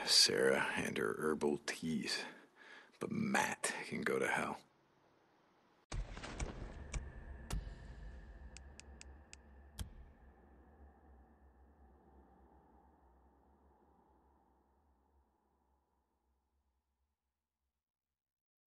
Sarah and her herbal teas. But Matt can go to hell.